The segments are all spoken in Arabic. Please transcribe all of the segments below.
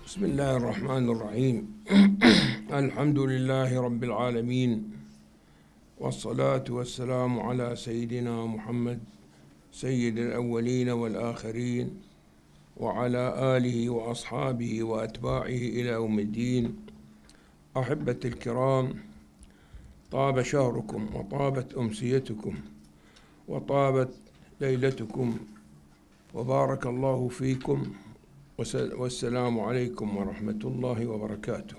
بسم الله الرحمن الرحيم. الحمد لله رب العالمين، والصلاة والسلام على سيدنا محمد سيد الأولين والآخرين، وعلى آله وأصحابه وأتباعه إلى يوم الدين. أحبة الكرام، طاب شهركم وطابت أمسيتكم وطابت ليلتكم، وبارك الله فيكم، والسلام عليكم ورحمة الله وبركاته.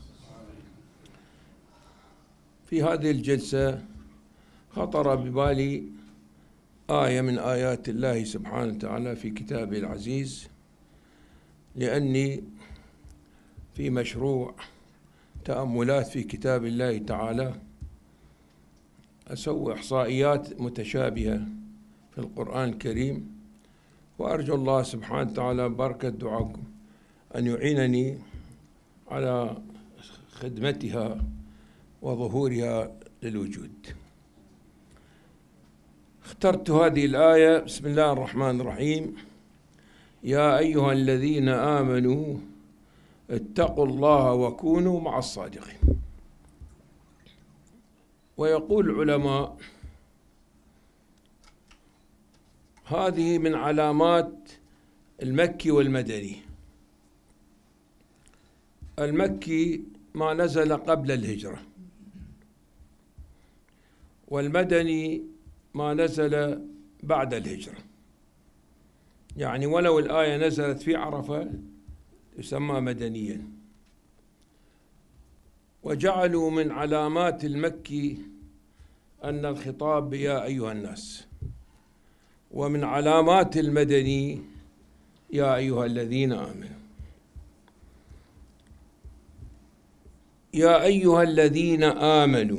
في هذه الجلسة خطر ببالي آية من آيات الله سبحانه وتعالى في كتابه العزيز، لأني في مشروع تأملات في كتاب الله تعالى أسوي إحصائيات متشابهة في القرآن الكريم، وأرجو الله سبحانه وتعالى بركة دعاكم أن يعينني على خدمتها وظهورها للوجود. اخترت هذه الآية: بسم الله الرحمن الرحيم. يا أيها الذين آمنوا اتقوا الله وكونوا مع الصادقين. ويقول العلماء: هذه من علامات المكي والمدني. المكي ما نزل قبل الهجرة، والمدني ما نزل بعد الهجرة. يعني ولو الآية نزلت في عرفة يسمى مدنيا. وجعلوا من علامات المكي أن الخطاب يا أيها الناس، ومن علامات المدني يا أيها الذين آمنوا. يا أيها الذين آمنوا،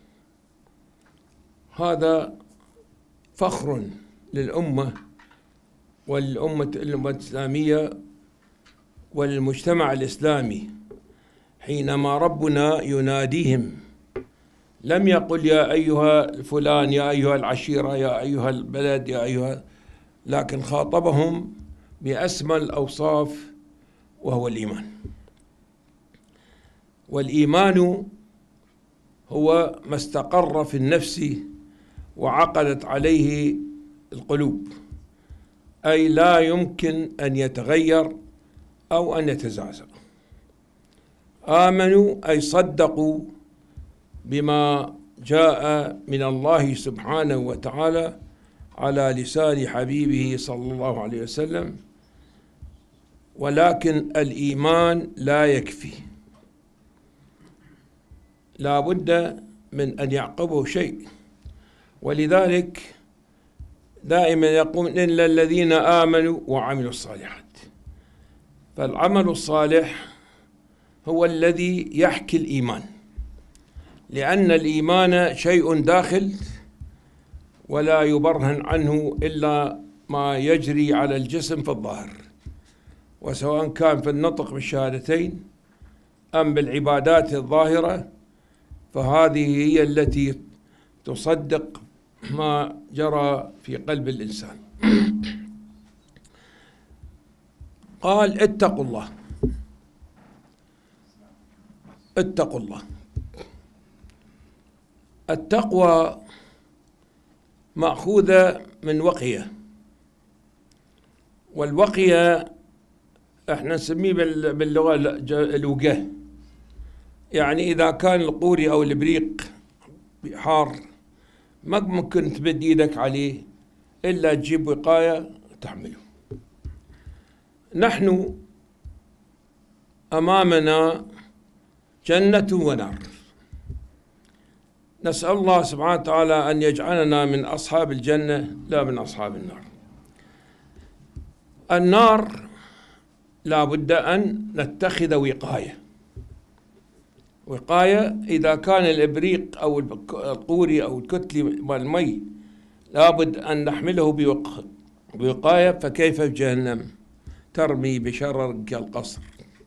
هذا فخر للأمة والأمة الإسلامية والمجتمع الإسلامي، حينما ربنا يناديهم لم يقل يا أيها فلان، يا أيها العشيرة، يا أيها البلد، يا أيها، لكن خاطبهم بأسمى الأوصاف، وهو الإيمان. والإيمان هو ما استقر في النفس وعقدت عليه القلوب، أي لا يمكن أن يتغير أو أن يتزعزع. آمنوا أي صدقوا بما جاء من الله سبحانه وتعالى على لسان حبيبه صلى الله عليه وسلم. ولكن الإيمان لا يكفي، لا بد من أن يعقبه شيء. ولذلك دائما يقول إلا الذين آمنوا وعملوا الصالحات. فالعمل الصالح هو الذي يحكي الإيمان، لأن الإيمان شيء داخل ولا يبرهن عنه إلا ما يجري على الجسم في الظاهر، وسواء كان في النطق بالشهادتين أم بالعبادات الظاهرة، فهذه هي التي تصدق ما جرى في قلب الإنسان. قال: اتقوا الله. اتقوا الله. التقوى مأخوذة من وقية، والوقية احنا نسميه باللغة الوقاه. يعني إذا كان القوري أو الإبريق حار ما ممكن تمد إيدك عليه إلا تجيب وقاية تحمله. نحن أمامنا جنة ونار. نسأل الله سبحانه وتعالى أن يجعلنا من أصحاب الجنة لا من أصحاب النار. النار لا بد أن نتخذ وقاية. وقاية إذا كان الإبريق أو القوري أو الكتلي والمي لا بد أن نحمله بوقاية، فكيف في جهنم ترمي بشرر كالقصر.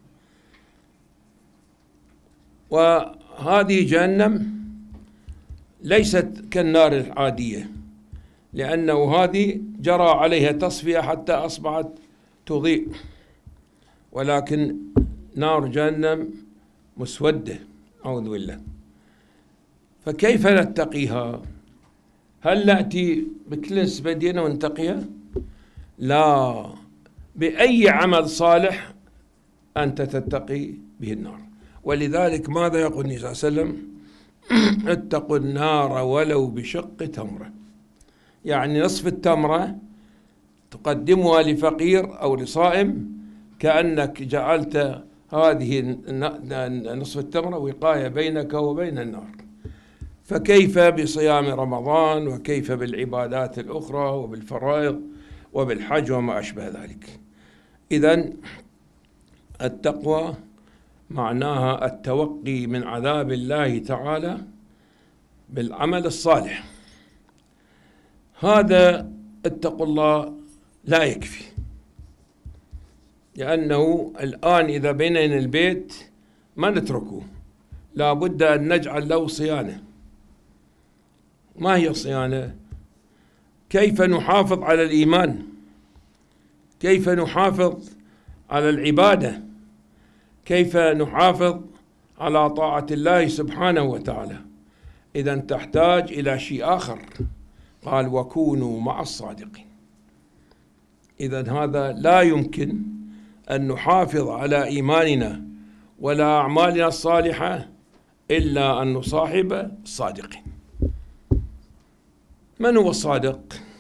وهذه جهنم ليست كالنار العادية، لأنه هذه جرى عليها تصفية حتى أصبحت تضيء، ولكن نار جهنم مسودة، أعوذ بالله. فكيف نتقيها؟ هل نأتي بكنس بدينا ونتقيها؟ لا، بأي عمل صالح أنت تتقي به النار. ولذلك ماذا يقول النبي صلى الله عليه وسلم؟ اتقوا النار ولو بشق تمرة، يعني نصف التمرة تقدمها لفقير أو لصائم، كأنك جعلت هذه نصف التمرة وقاية بينك وبين النار. فكيف بصيام رمضان، وكيف بالعبادات الأخرى وبالفرائض وبالحج وما أشبه ذلك. إذن التقوى معناها التوقي من عذاب الله تعالى بالعمل الصالح. هذا اتقوا الله لا يكفي، لأنه الآن إذا بنينا البيت ما نتركه، لا بد أن نجعل له صيانة. ما هي الصيانة؟ كيف نحافظ على الإيمان، كيف نحافظ على العبادة، كيف نحافظ على طاعة الله سبحانه وتعالى. إذن تحتاج إلى شيء آخر، قال وكونوا مع الصادقين. إذن هذا لا يمكن أن نحافظ على إيماننا ولا أعمالنا الصالحة إلا أن نصاحب الصادقين. من هو الصادق؟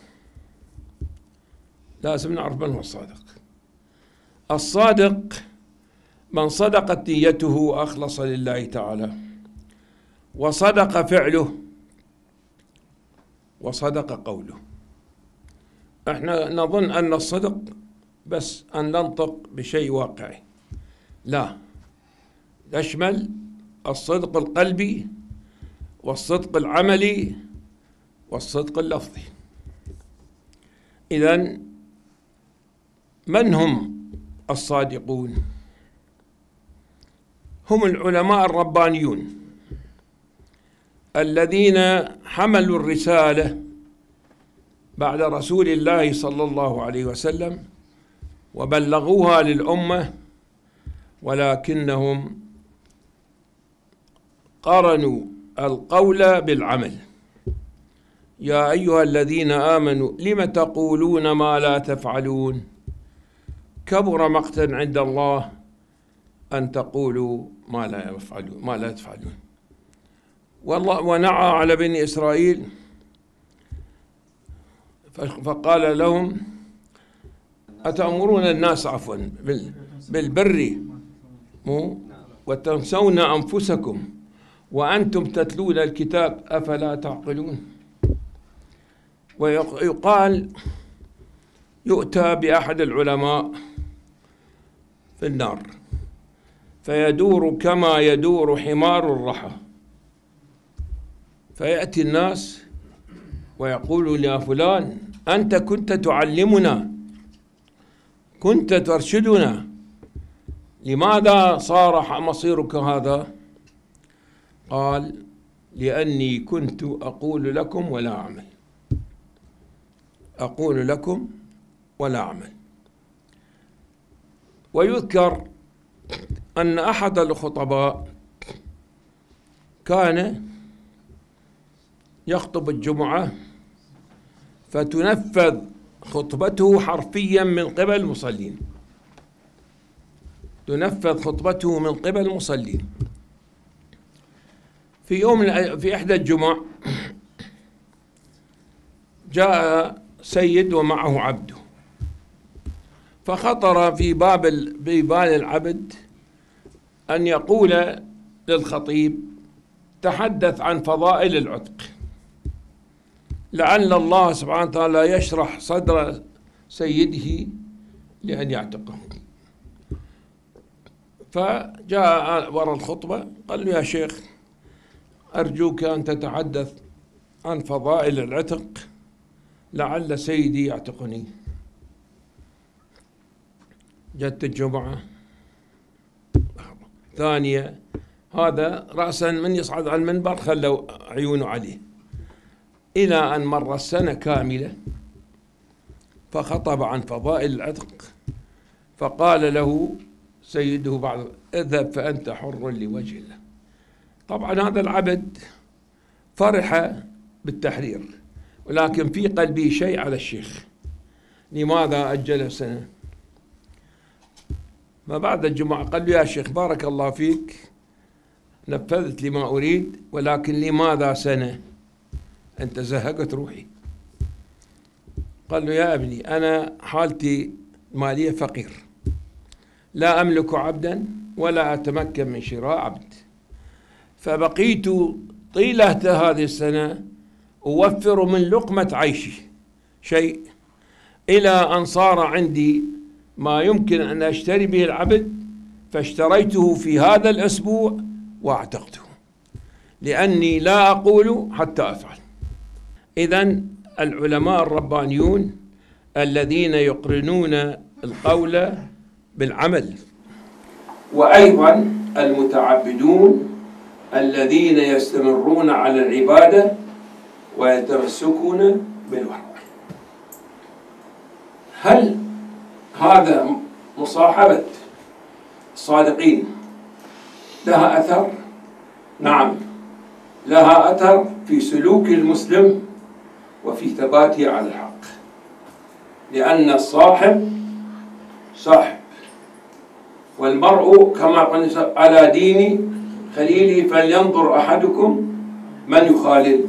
لازم نعرف من هو الصادق. الصادق من صدقت نيته وأخلص لله تعالى، وصدق فعله، وصدق قوله. احنا نظن أن الصدق بس أن ننطق بشيء واقعي، لا، يشمل الصدق القلبي والصدق العملي والصدق اللفظي. إذن من هم الصادقون؟ هم العلماء الربانيون الذين حملوا الرسالة بعد رسول الله صلى الله عليه وسلم وبلغوها للأمة، ولكنهم قارنوا القول بالعمل. يا أيها الذين آمنوا لم تقولون ما لا تفعلون، كبر مقتا عند الله أن تقولوا ما لا تفعلون. والله ونعى على بني إسرائيل فقال لهم أتأمرون الناس بالبر وتنسون أنفسكم وأنتم تتلون الكتاب أفلا تعقلون. ويقال يؤتى بأحد العلماء في النار فيدور كما يدور حمار الرحى، فيأتي الناس ويقول يا فلان أنت كنت تعلمنا، كنت ترشدنا، لماذا صار مصيرك هذا؟ قال لأني كنت أقول لكم ولا أعمل، أقول لكم ولا أعمل. ويذكر أن أحد الخطباء كان يخطب الجمعة فتنفذ خطبته حرفيا من قبل المصلين، تنفذ خطبته من قبل المصلين. في إحدى الجمع جاء سيد ومعه عبده، فخطر في بال العبد أن يقول للخطيب تحدث عن فضائل العتق، لعل الله سبحانه وتعالى يشرح صدر سيده لأن يعتقه. فجاء وراء الخطبة قال له يا شيخ أرجوك أن تتحدث عن فضائل العتق لعل سيدي يعتقني. جت الجمعة ثانية، هذا رأسا من يصعد على المنبر خلوا عيونه عليه، إلى أن مر السنة كاملة فخطب عن فضائل العتق، فقال له سيده بعد اذهب فأنت حر لوجه الله. طبعا هذا العبد فرح بالتحرير، ولكن في قلبه شيء على الشيخ. لماذا أجل سنة؟ ما بعد الجمعة قال له: يا شيخ بارك الله فيك، نفذت لما أريد، ولكن لماذا سنة؟ أنت زهقت روحي. قال له: يا ابني أنا حالتي مالية فقير، لا أملك عبدا ولا أتمكن من شراء عبد، فبقيت طيلة هذه السنة أوفر من لقمة عيشي شيء، إلى أن صار عندي ما يمكن أن أشتري به العبد، فاشتريته في هذا الأسبوع واعتقته، لأني لا أقول حتى أفعل. إذن العلماء الربانيون الذين يقرنون القول بالعمل، وأيضا المتعبدون الذين يستمرون على العبادة ويتمسكون بالوحي. هل هذا مصاحبة الصادقين لها أثر؟ نعم، لها أثر في سلوك المسلم وفي ثباته على الحق، لأن الصاحب صاحب، والمرء كما قلنا على دين خليله فلينظر أحدكم من يخالل.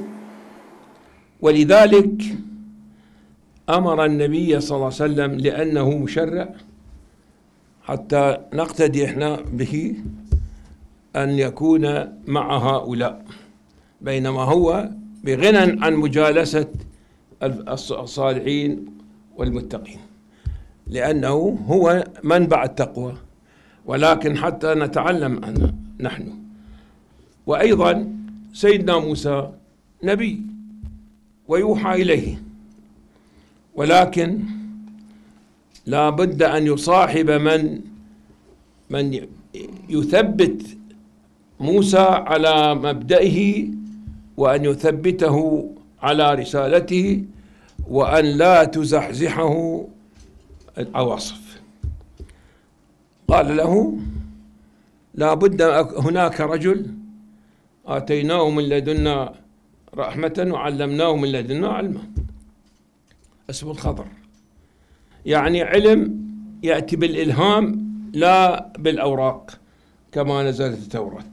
ولذلك أمر النبي صلى الله عليه وسلم لأنه مشرع حتى نقتدي إحنا به أن يكون مع هؤلاء، بينما هو بغنى عن مجالسة الصالحين والمتقين، لأنه هو منبع التقوى، ولكن حتى نتعلم عنه نحن. وأيضا سيدنا موسى نبي ويوحى إليه، ولكن لا بد أن يصاحب من يثبت موسى على مبدئه، وأن يثبته على رسالته، وأن لا تزحزحه العواصف. قال له: لا بد هناك رجل آتيناه من لدنا رحمة وعلمناه من لدنا علما، اسمه الخضر، يعني علم يأتي بالإلهام لا بالأوراق كما نزلت التوراة.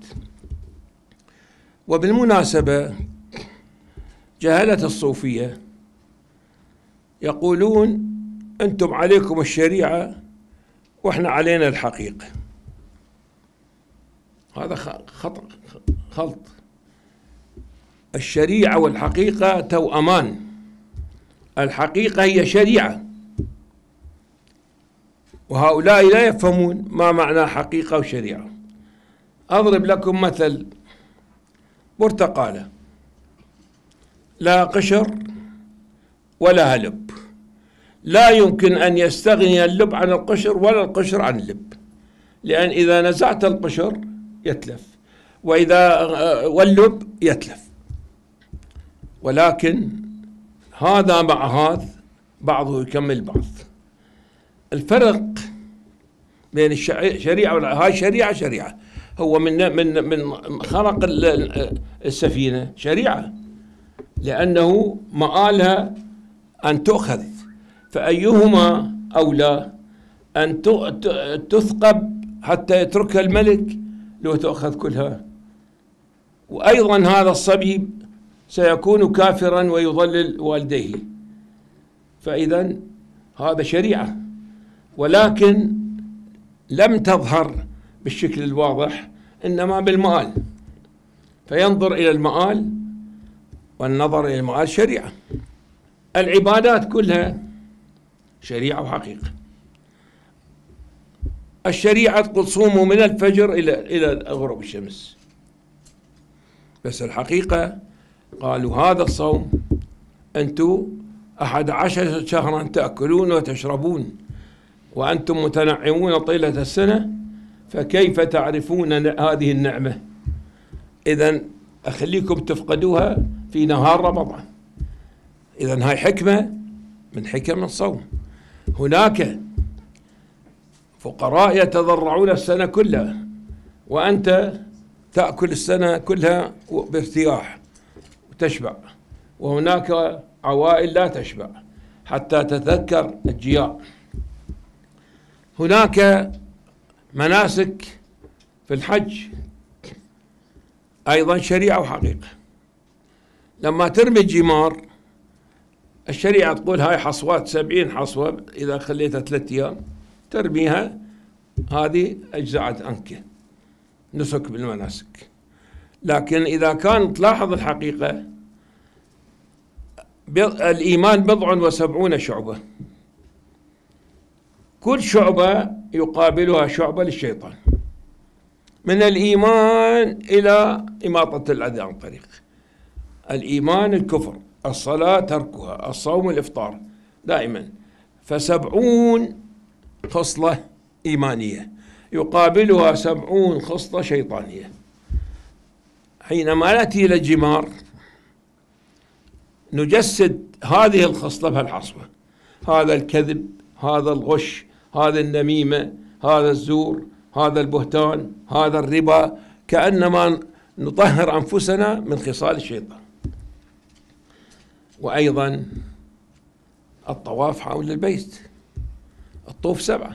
وبالمناسبة جهلة الصوفية يقولون: أنتم عليكم الشريعة وإحنا علينا الحقيقة. هذا خلط. الشريعة والحقيقة توأمان. الحقيقة هي شريعة، وهؤلاء لا يفهمون ما معنى حقيقة وشريعة. أضرب لكم مثل: برتقالة لا قشر ولا لب، لا يمكن أن يستغني اللب عن القشر ولا القشر عن اللب، لأن إذا نزعت القشر يتلف، واللب يتلف. ولكن هذا مع هذا بعضه يكمل بعض. الفرق بين الشريعة هاي شريعة هو من خلق السفينة شريعة، لأنه مآلها أن تؤخذ، فأيهما أولى أن تثقب حتى يتركها الملك لو تأخذ كلها؟ وأيضا هذا الصبي سيكون كافرا ويضلل والديه، فإذا هذا شريعة، ولكن لم تظهر بالشكل الواضح، إنما بالمآل، فينظر إلى المآل، والنظر إلى المآل شريعة. العبادات كلها شريعة وحقيقة. الشريعة تقول صوموا من الفجر إلى غروب الشمس، بس الحقيقة قالوا هذا الصوم أنتم 11 شهرا تأكلون وتشربون وأنتم متنعمون طيلة السنة، فكيف تعرفون هذه النعمة؟ إذن أخليكم تفقدوها في نهار رمضان. إذن هاي حكمة من حكم الصوم. هناك فقراء يتضرعون السنة كلها، وأنت تأكل السنة كلها بارتياح وتشبع، وهناك عوائل لا تشبع حتى تتذكر الجياع. هناك مناسك في الحج أيضا شريعة وحقيقة. لما ترمي الجمار الشريعة تقول هاي حصوات 70 حصوة، إذا خليتها 3 أيام ترميها، هذه أجزعت عنك نسك بالمناسك. لكن إذا كان تلاحظ الحقيقة الإيمان 70 شعبة، كل شعبة يقابلها شعبة للشيطان، من الإيمان إلى إماطة الأذى عن طريق الإيمان الكفر، الصلاة تركها، الصوم الإفطار دائما. ف70 خصلة إيمانية يقابلها 70 خصلة شيطانية. حينما نأتي إلى الجمار نجسد هذه الخصلة بهالحصوة، هذا الكذب، هذا الغش، هذا النميمة، هذا الزور، هذا البهتان، هذا الربا، كأنما نطهر أنفسنا من خصال الشيطان. وأيضا الطواف حول البيت، الطوف 7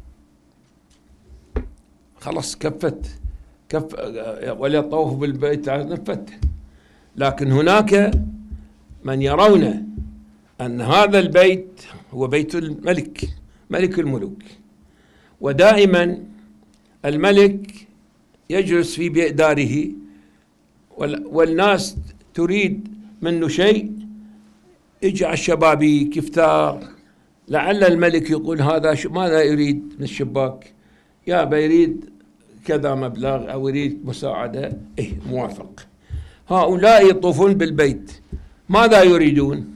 خلص كفت ولا طوف بالبيت نفت. لكن هناك من يرون أن هذا البيت هو بيت الملك، ملك الملوك، ودائما الملك يجلس في داره والناس تريد منه شيء، يجي على الشبابيك يفتار، لعل الملك يقول هذا ماذا يريد من الشباك، يا يريد كذا مبلغ أو يريد مساعدة، موافق. هؤلاء يطوفون بالبيت ماذا يريدون؟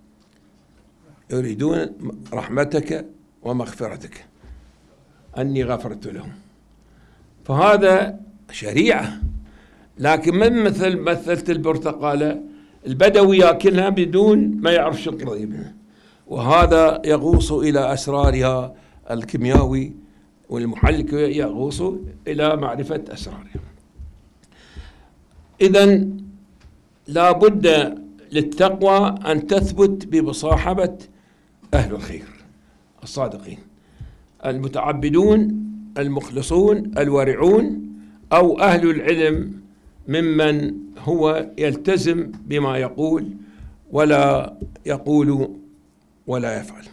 يريدون رحمتك ومغفرتك، أني غفرت لهم. فهذا شريعة. لكن من مثلت البرتقالة البدوي ياكلها بدون ما يعرف شو القضية منها، وهذا يغوص إلى أسرارها الكيميائي، والمحلل يغوص إلى معرفة أسرارها. إذن لا بد للتقوى أن تثبت بمصاحبة أهل الخير الصادقين المتعبدون المخلصون الورعون، أو أهل العلم ممن هو يلتزم بما يقول ولا يقول ولا يفعل.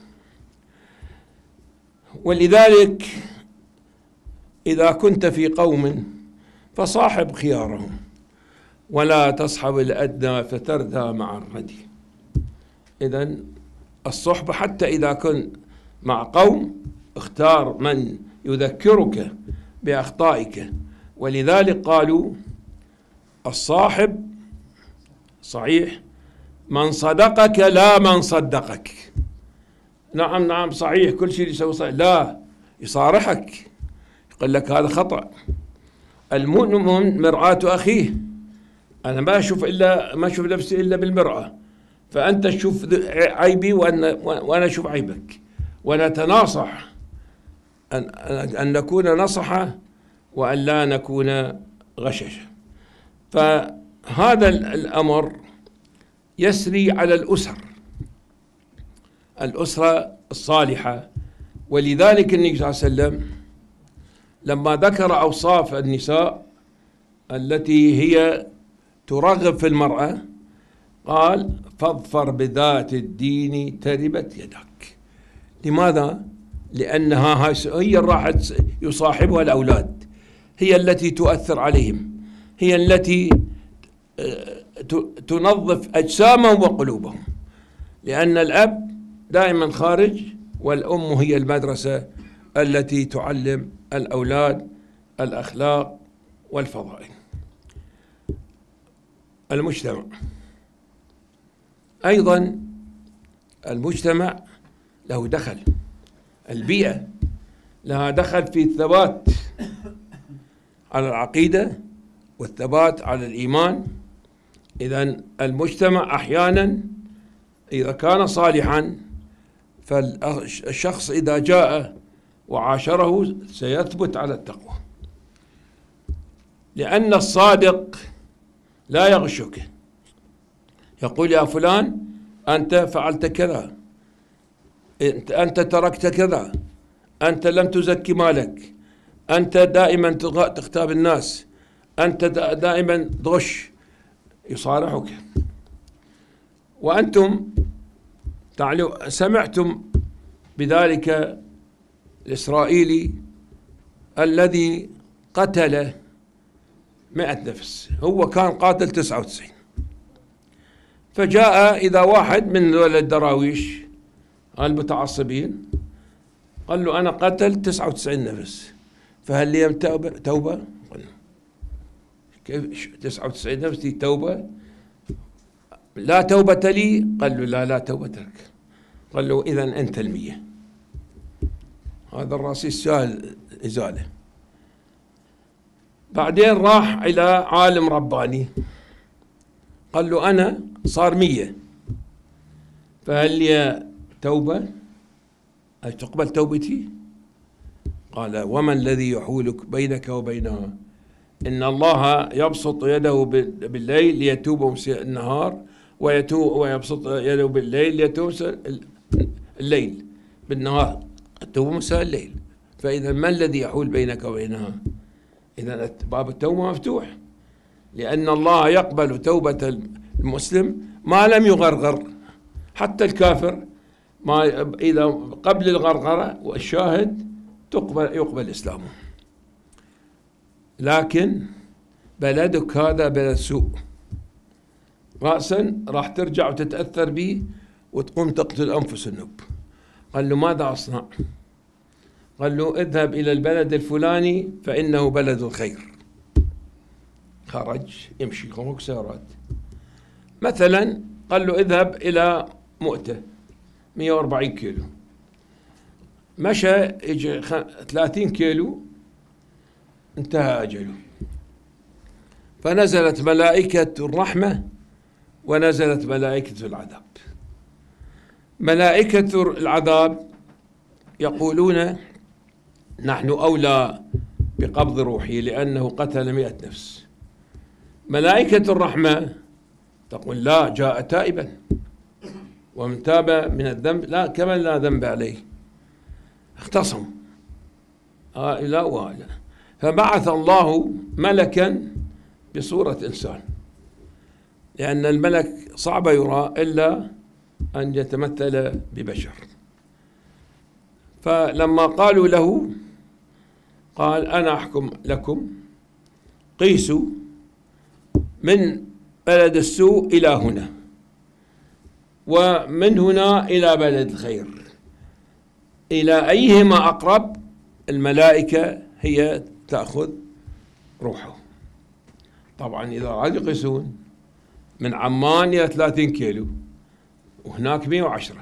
ولذلك إذا كنت في قوم فصاحب خيارهم ولا تصحب الأدنى فتردى مع الردي. إذن الصحبة حتى إذا كنت مع قوم اختار من يذكرك بأخطائك. ولذلك قالوا الصاحب صحيح من صدقك لا من صدقك. نعم صحيح كل شيء يسوي صحيح، لا يصارحك يقول لك هذا خطأ. المؤمن مرآة أخيه، أنا ما أشوف نفسي إلا بالمرآة، فأنت تشوف عيبي وأنا أشوف عيبك، ونتناصح أن نكون نصحة وأن لا نكون غششة. فهذا الأمر يسري على الأسرة الصالحة. ولذلك النبي صلى الله عليه وسلم لما ذكر أوصاف النساء التي هي ترغب في المرأة قال فاظفر بذات الدين تربت يدك. لماذا؟ لأنها هي راح يصاحبها الأولاد، هي التي تؤثر عليهم، هي التي تنظف أجسامهم وقلوبهم، لأن الأب دائما خارج والأم هي المدرسة التي تعلم الأولاد الأخلاق والفضائل. المجتمع أيضا، المجتمع له دخل، البيئة لها دخل في الثبات على العقيدة والثبات على الإيمان. إذن المجتمع أحيانا إذا كان صالحا، فالشخص إذا جاء وعاشره سيثبت على التقوى، لأن الصادق لا يغشك، يقول يا فلان أنت فعلت كذا، أنت تركت كذا، أنت لم تزكي مالك، أنت دائما تغتاب الناس، أنت دائما تغش، يصارحك. وأنتم سمعتم بذلك الإسرائيلي الذي قتل 100 نفس، هو كان قاتل 99. فجاء إذا واحد من الدراويش المتعصبين قال له أنا قتل 99 نفس، فهل لي توبة؟ كيف 99 نفس دي توبة؟ لا توبة لي؟ قال له لا توبة لك. قال له إذن أنت 100. هذا الرئيس سهل إزالة. بعدين راح إلى عالم رباني قال له أنا صار 100، فهل لي توبة؟ هل تقبل توبتي؟ قال وما الذي يحولك بينك وبينها؟ إن الله يبسط يده بالليل ليتوب مسيء النهار، ويبسط يده بالليل ليتوب الليل بالنهار، التوبة مساء الليل. فإذا ما الذي يحول بينك وبينها؟ إذا باب التوبة مفتوح، لأن الله يقبل توبة المسلم ما لم يغرغر. حتى الكافر إذا قبل الغرغرة والشاهد يقبل إسلامه. لكن بلدك هذا بلد سوء، رأسا راح ترجع وتتأثر به وتقوم تقتل أنفس النوب. قال له ماذا أصنع؟ قال له اذهب إلى البلد الفلاني فإنه بلد الخير. خرج يمشي سيارات. مثلا قال له اذهب إلى مؤتة 140 كيلو، مشى يجي 30 كيلو انتهى أجله، فنزلت ملائكة الرحمة ونزلت ملائكة العذاب. ملائكة العذاب يقولون نحن أولى بقبض روحه لأنه قتل 100 نفس. ملائكة الرحمة تقول لا، جاء تائبا ومن تاب من الذنب لا كمن لا ذنب عليه. اختصم لا وهذا، فبعث الله ملكا بصورة إنسان، لأن الملك صعب يرى إلا أن يتمثل ببشر. فلما قالوا له قال أنا أحكم لكم، قيسوا من بلد السوء إلى هنا، ومن هنا إلى بلد الخير، إلى أيهما أقرب الملائكة هي تأخذ روحه. طبعا إذا عاد يقيسون من عمان إلى 30 كيلو وهناك 110،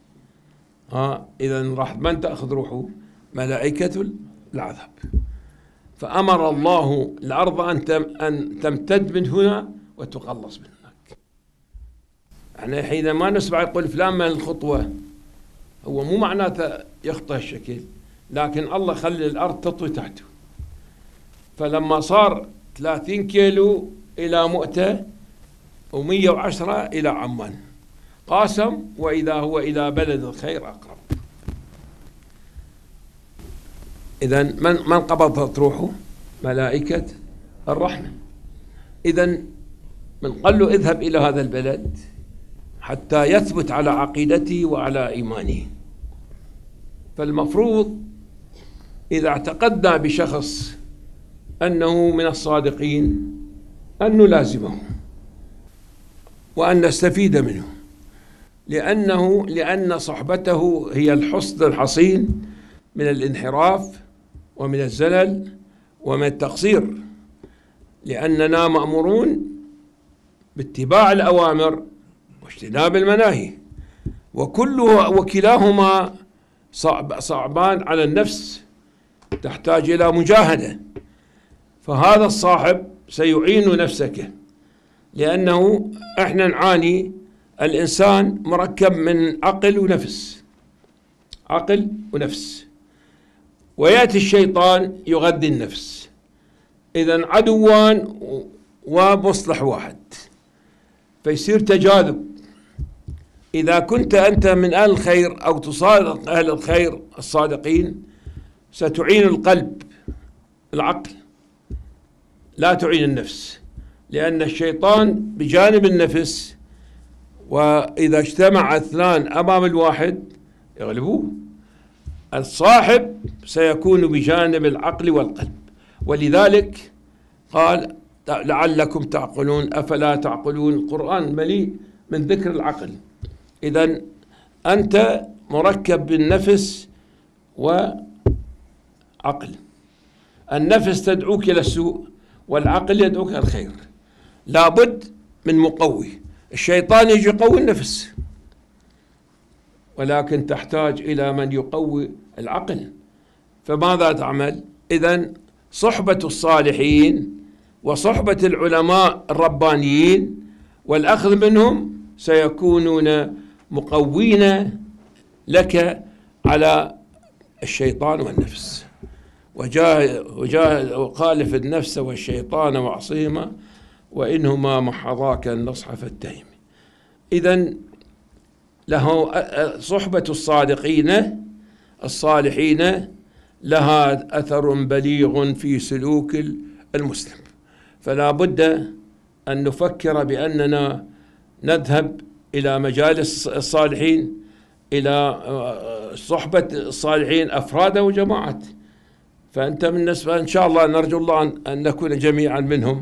إذا راح من تأخذ روحه؟ ملائكة العذاب. فأمر الله الأرض أن تمتد من هنا وتقلص من هناك. يعني حينما نسمع يقول فلان من الخطوة، هو مو معناته يخطئ الشكل، لكن الله خلي الأرض تطوي تحته. فلما صار 30 كيلو إلى مؤتة و110 إلى عمان، قاسم وإذا هو إلى بلد الخير أقرب. إذن من قبضت روحه؟ ملائكة الرحمة. إذن من قال له اذهب إلى هذا البلد حتى يثبت على عقيدته وعلى إيمانه. فالمفروض إذا اعتقدنا بشخص أنه من الصادقين أن نلازمه وأن نستفيد منه، لأن صحبته هي الحصن الحصين من الانحراف ومن الزلل ومن التقصير، لأننا مأمورون باتباع الأوامر واجتناب المناهي، وكلاهما صعبان على النفس، تحتاج إلى مجاهدة. فهذا الصاحب سيعين نفسك، لأنه احنا نعاني، الإنسان مركب من عقل ونفس، عقل ونفس. ويأتي الشيطان يغذي النفس. إذن عدوان ومصلح واحد، فيصير تجاذب. إذا كنت أنت من أهل الخير أو تصادق أهل الخير الصادقين ستعين القلب، العقل، لا تعين النفس، لأن الشيطان بجانب النفس، وإذا اجتمع اثنان أمام الواحد يغلبوه. الصاحب سيكون بجانب العقل والقلب، ولذلك قال لعلكم تعقلون، أفلا تعقلون. القرآن مليء من ذكر العقل. إذن أنت مركب بالنفس وعقل. النفس تدعوك إلى السوء والعقل يدعوك إلى الخير. لابد من مقوي. الشيطان يجي يقوي النفس، ولكن تحتاج إلى من يقوي العقل. فماذا تعمل؟ إذن صحبة الصالحين وصحبة العلماء الربانيين والأخذ منهم سيكونون مقوين لك على الشيطان والنفس. وخالف النفس والشيطان وعصيهما وإنهما محضاك النصح فاتهم. إذن له صحبة الصالحين لها أثر بليغ في سلوك المسلم. فلا بد أن نفكر بأننا نذهب إلى مجالس الصالحين، إلى صحبة الصالحين أفرادا وجماعات. فأنت بالنسبة إن شاء الله نرجو الله أن نكون جميعا منهم.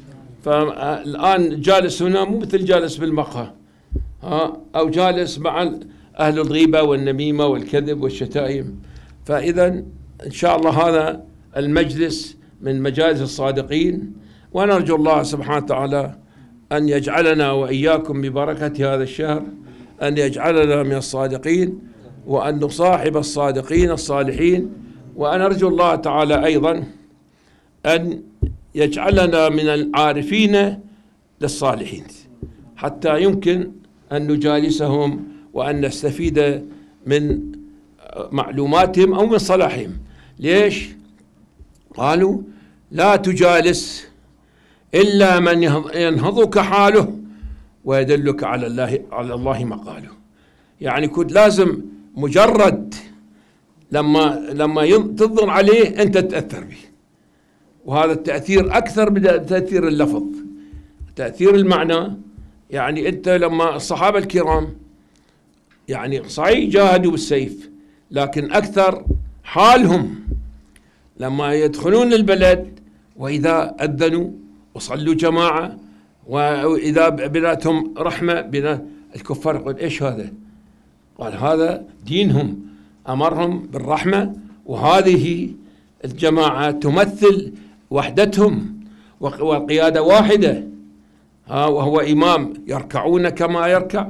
فالآن جالس هنا مو مثل جالس بالمقهى أو جالس مع أهل الغيبة والنميمة والكذب والشتائم. فإذا إن شاء الله هذا المجلس من مجالس الصادقين، ونرجو الله سبحانه وتعالى أن يجعلنا وإياكم ببركة هذا الشهر أن يجعلنا من الصادقين، وأن نصاحب الصادقين الصالحين. وأن أرجو الله تعالى أيضا أن يجعلنا من العارفين للصالحين، حتى يمكن أن نجالسهم وأن نستفيد من معلوماتهم أو من صلاحهم. ليش؟ قالوا لا تجالس إلا من ينهضك حاله ويدلك على الله مقاله. يعني كنت لازم مجرد لما تنظر عليه أنت تتأثر به، وهذا التأثير أكثر من تأثير اللفظ، تأثير المعنى. يعني أنت لما الصحابة الكرام يعني صحيح جاهدوا بالسيف، لكن أكثر حالهم لما يدخلون البلد وإذا أذنوا وصلوا جماعة وإذا بناتهم رحمة بنا الكفار يقول إيش هذا؟ قال هذا دينهم أمرهم بالرحمة، وهذه الجماعة تمثل وحدتهم وقيادة واحدة، وهو إمام يركعون كما يركع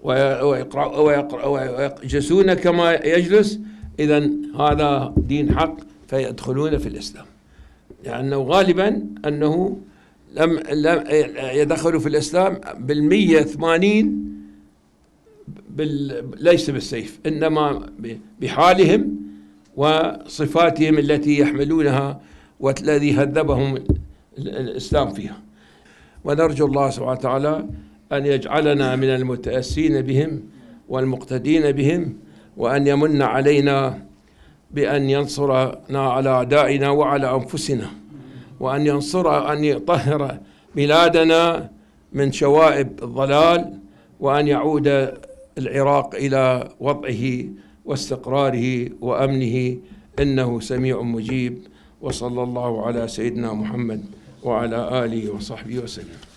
ويجلسون كما يجلس. إذن هذا دين حق، فيدخلون في الإسلام. لأنه غالبا أنه لم يدخلوا في الإسلام 180 ليس بالسيف، إنما بحالهم وصفاتهم التي يحملونها والذي هذبهم الإسلام فيها. ونرجو الله سبحانه وتعالى أن يجعلنا من المتأسين بهم والمقتدين بهم، وأن يمن علينا بأن ينصرنا على أعدائنا وعلى أنفسنا، وأن أن يطهر بلادنا من شوائب الضلال، وأن يعود العراق إلى وضعه واستقراره وأمنه، إنه سميع مجيب. وصلى الله على سيدنا محمد وعلى آله وصحبه وسلم.